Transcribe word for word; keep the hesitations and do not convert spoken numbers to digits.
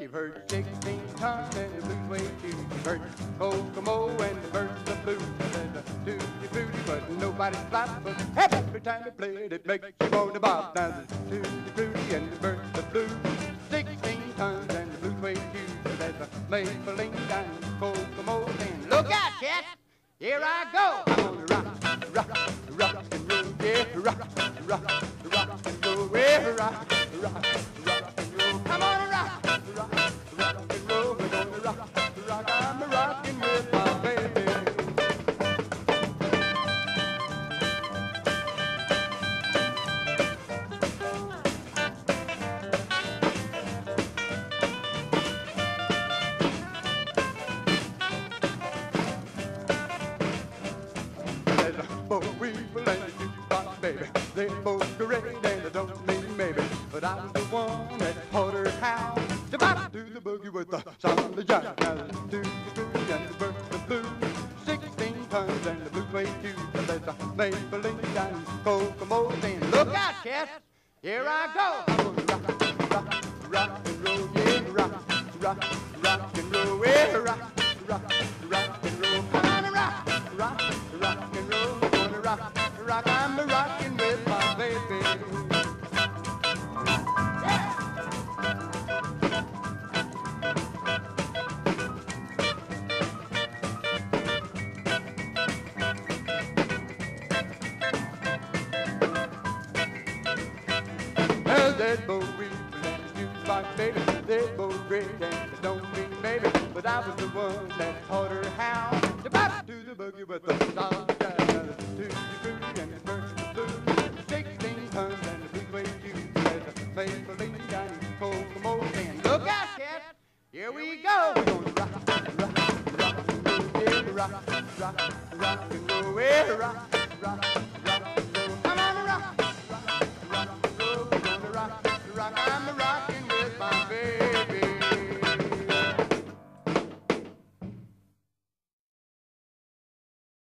You've heard sixteen tons and the blues way too. You've heard Kokomo and the birds of blues. And the tutti frutti, but nobody's flap. But every time they play it, it makes you want to bob. Now the tutti frutti and the birds of blues. Sixteen tons and the blues way too. There's a Maybelline and Kokomo saying, look out, cats, here I go. I'm gonna rock, rock, rock and roll, yeah, rock, rock, rock and roll, yeah, rock, rock, rock and roll. Come on and rock, rock, rock and roll. We're gonna rock, rock. I'm a rockin' with my baby. There's a four people and a jukebox, baby. They're both great and I don't mean maybe, but I was the one that taught her how to bop to the boogie with the solid jive. Now the tutti frutti and the birds of blues, sixteen tons and the blues way too. There's a Maybelline and Kokomo saying, look out, cats, here I go. I'm gonna rock, rock, rock and roll, yeah, rock, rock, rock and roll, yeah, rock, rock, rock and roll. Come on and rock, rock, rock and roll. We're gonna rock, rock. I'm a rockin' with my baby. Well, there's both people and the jukebox, baby. They're both great and they don't mean maybe, but I was the one that taught her how to bop to the boogie with the solid jive. Now the tutti frutti and the birds of blues, sixteen tons and the blues way too. There's a Maybelline and Kokomo saying, look out, cats, here we go. We're gonna rock, rock, rock and roll, yeah, rock, rock, rock and roll, yeah, rock, rock.